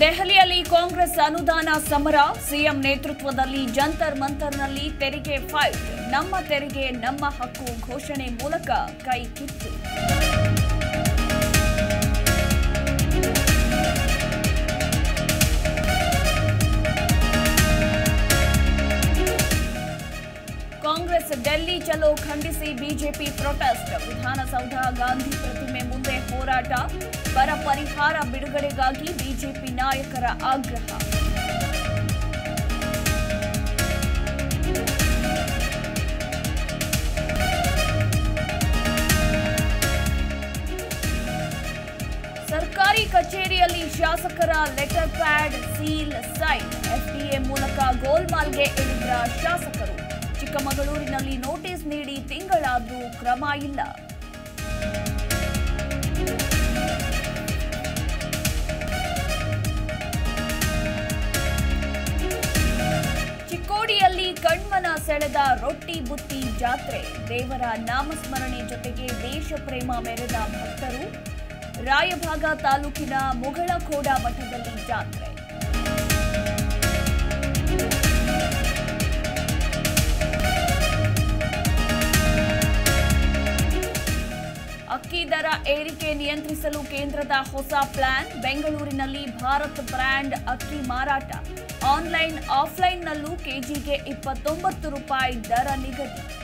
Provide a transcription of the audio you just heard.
ದೆಹಲಿಯಲ್ಲಿ ಕಾಂಗ್ರೆಸ್ ಅನುದಾನ ಸಮರ, ಸಿಎಂ ನೇತೃತ್ವದಲ್ಲಿ ಜಂತರ್ ಮಂತರ್ನಲ್ಲಿ ತೆರಿಗೆ ಫೈಟ್, ನಮ್ಮ ತೆರಿಗೆ ನಮ್ಮ ಹಕ್ಕು ಘೋಷಣೆ ಮೂಲಕ ಕೈ ಕಿತ್ತು. ಕಾಂಗ್ರೆಸ್ ಡೆಲ್ಲಿ ಚಲೋ ಖಂಡಿಸಿ ಬಿಜೆಪಿ ಪ್ರೊಟೆಸ್ಟ್, ವಿಧಾನಸೌಧ ಗಾಂಧಿ ಪ್ರತಿಮೆ ಮುಂದೆ ಹೋರಾಟ, ಬರ ಪರಿಹಾರ ಬಿಡುಗಡೆಗಾಗಿ ಬಿಜೆಪಿ ನಾಯಕರ ಆಗ್ರಹ. ಸರ್ಕಾರಿ ಕಚೇರಿಯಲ್ಲಿ ಶಾಸಕರ letter pad seal sign, FDA ಮೂಲಕ ಗೋಲ್ಮಾಲ್ಗೆ ಇಳಿದ ಶಾಸಕರು. ಚಿಕ್ಕಮಗಳೂರಿನಲ್ಲಿ ನೋಟಿಸ್ ನೀಡಿ ತಿಂಗಳಾದರೂ ಕ್ರಮ ಇಲ್ಲ. ಚಿಕ್ಕೋಡಿಯಲ್ಲಿ ಕಣ್ಮನ ಸೆಳೆದ ರೊಟ್ಟಿ ಬುತ್ತಿ ಜಾತ್ರೆ, ದೇವರ ನಾಮಸ್ಮರಣೆ ಜೊತೆಗೆ ದೇಶ ಪ್ರೇಮ ಮೆರೆದ ಭಕ್ತರು. ರಾಯಭಾಗ ತಾಲೂಕಿನ ಮುಗಳಖೋಡ ಮಠದಲ್ಲಿ ಜಾತ್ರೆ. ಅಕ್ಕಿ ದರ ಏರಿಕೆ ನಿಯಂತ್ರಿಸಲು ಕೇಂದ್ರದ ಹೊಸ ಪ್ಲಾನ್, ಬೆಂಗಳೂರಿನಲ್ಲಿ ಭಾರತ್ ಬ್ರ್ಯಾಂಡ್ ಅಕ್ಕಿ ಮಾರಾಟ, ಆನ್ಲೈನ್ ಆಫ್ಲೈನ್ನಲ್ಲೂ ಕೆಜಿಗೆ 29 ರೂಪಾಯಿ ದರ ನಿಗದಿ.